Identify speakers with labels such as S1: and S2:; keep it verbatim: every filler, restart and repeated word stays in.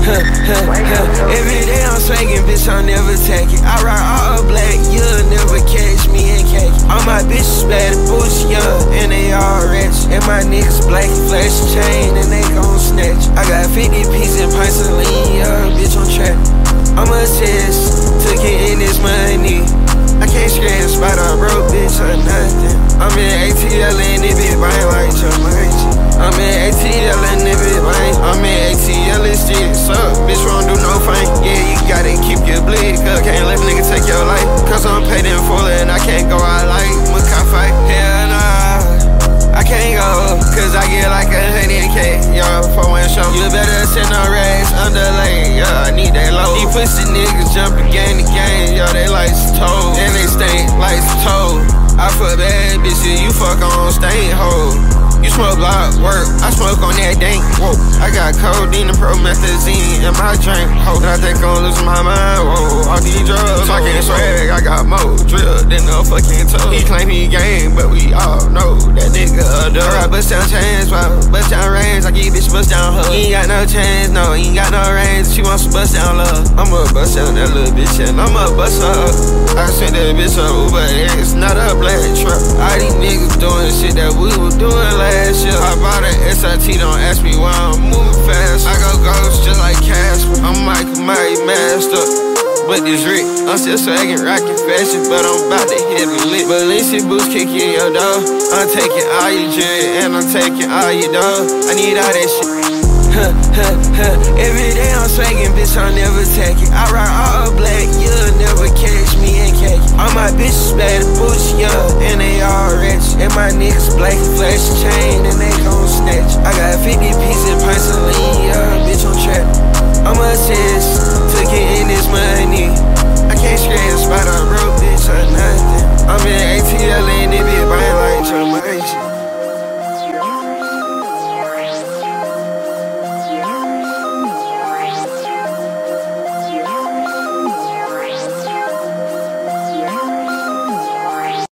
S1: Every day I'm swaggin', bitch, I'm never taking. I rock all black, you'll never catch me in khaki. All my bitches bad and bullshit, young, and they all rich. And my niggas black, flash chain, and they gon' snatch. I got fifty pieces of pints of lean, yeah, bitch, on track. I'm a test, took it in this money. I can't scratch spot on broke, bitch, or nothing. I'm in A T L and it be bang like Jumanji. I'm in A T L and it be bang. I'm in A T L and shit, suck, bitch, won't do no fine. Yeah, you gotta keep your bleed, cause can't let a nigga take your life. Cause I'm paid in full and I can't go out like Makai fight. Hell nah, I can't go, cause I get like a hundred K, yeah, for one show. You better send no rags underlay, yeah, I need that low. These pussy niggas jumping gang to gang, yeah, they like told. And they stink like told. I fuck bad bitches, you fuck on stain hoe. You smoke block work, I smoke on that dank. Whoa, I got codeine and promethazine in my drink. Hope that I think I'm losing my mind. Whoa, all these drugs, talking swag, I got more drill than a fucking toe. He claim he gang, but we all know that nigga a dog. I bust down chains, bust down range, I give bitch bust down her. He ain't got no chains, no, he ain't got no range. She wants to bust down love. I'ma bust down that little bitch and I'ma bust her up. I sent that bitch on Uber, it's not a black truck. All these niggas doing shit that we was doing last year. I bought an S I T, don't ask me why I'm moving fast. I go ghost just like Casper. I'm Michael Myers masked up. But this Rick, I'm still swaggin', rockin' fashion, but I'm about to hit a lick. Balenci boots kick in your door. I'm taking all your jewelry and I'm taking all your dough. I need all that shit. Every day I'm swaggin', bitch, I'm never taking. I rock all black, you'll never catch me in khaki. All my bitches bad and bullshit, young, and they all rich. And my niggas black, flash chain, and they gon' snatch. I got fifty pieces of pints of lean, yeah, bitch, on trap.